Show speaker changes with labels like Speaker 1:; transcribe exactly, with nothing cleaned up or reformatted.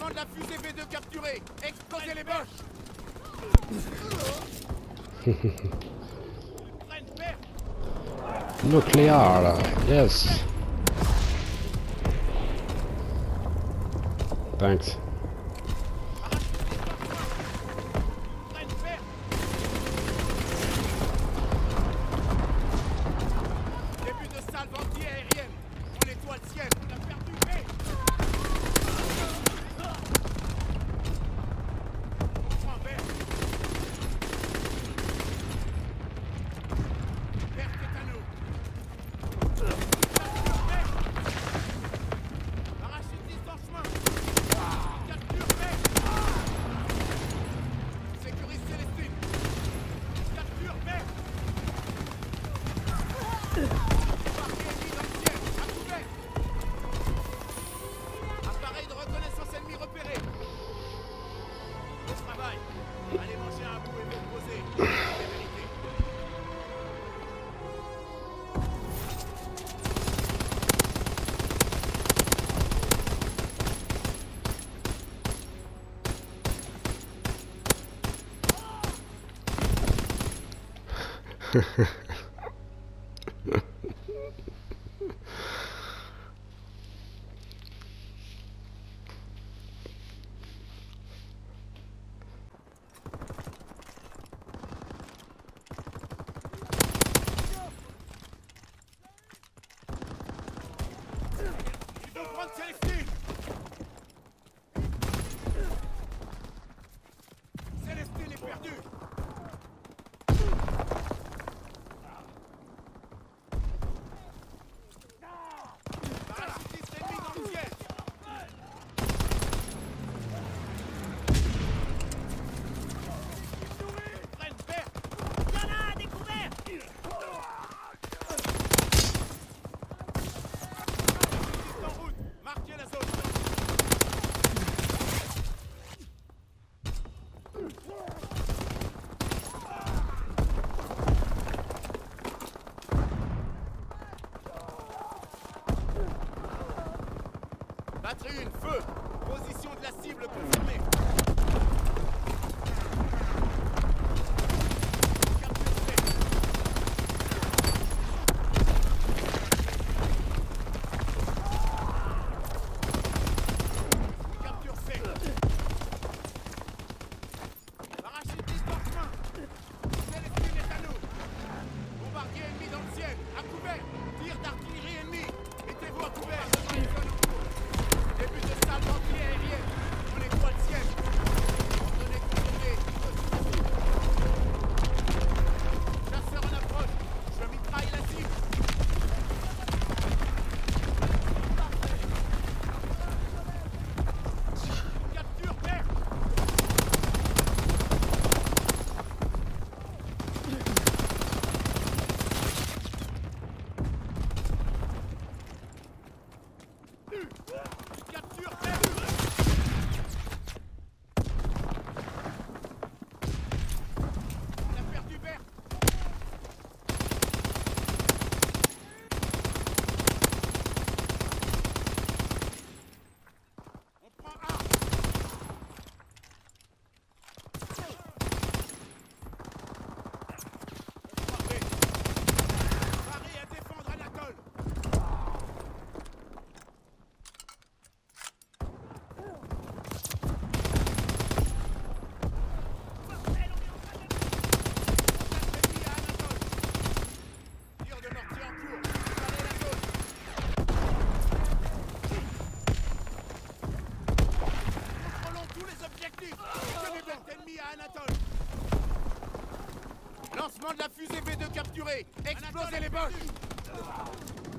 Speaker 1: Lancement de la fusée V deux capturée. Explosez les boches.
Speaker 2: Nuclear, yes. Thanks.
Speaker 1: Début de salve anti-aérienne. On nettoie le ciel. On a perdu V. On prend vert. Vert est à nous. Parachutiste en chemin. Capture vert. Sécurise Célestine. Capture vert. Appareil de reconnaissance ennemi repéré. Bon travail. Allez manger un bout et vous reposer. C'est la vérité. Ils vont prendre Célestine. Célestine est perdue. Parachutiste ennemi dans le ciel. Prenne vert.
Speaker 3: Il y en a un découvert.
Speaker 1: En route. Marquez la zone. Batterie une, feu. Position de la cible confirmée. Capture fait. Capture fait. Parachutiste en chemin. Célestine est à nous. Bombardier ennemi dans le ciel. À couvert. Tir d'artillerie ennemi. Mettez-vous à couvert. Début de salve anti-aérienne. On nettoie le ciel. Ordonnez confirmées. Chasseur en approche. Je mitraille la cible. Capture vert. Capture vert. On a perdu vert. On prend A. On prend B. Paris à défendre Anatole. Ennemi à Anatole. Tir de mortier en cours. Préparez la zone. Contrôlons tous les objectifs. Détecte ennemi à Anatole. Lancement de la fusée V deux capturée. Explosez les boches.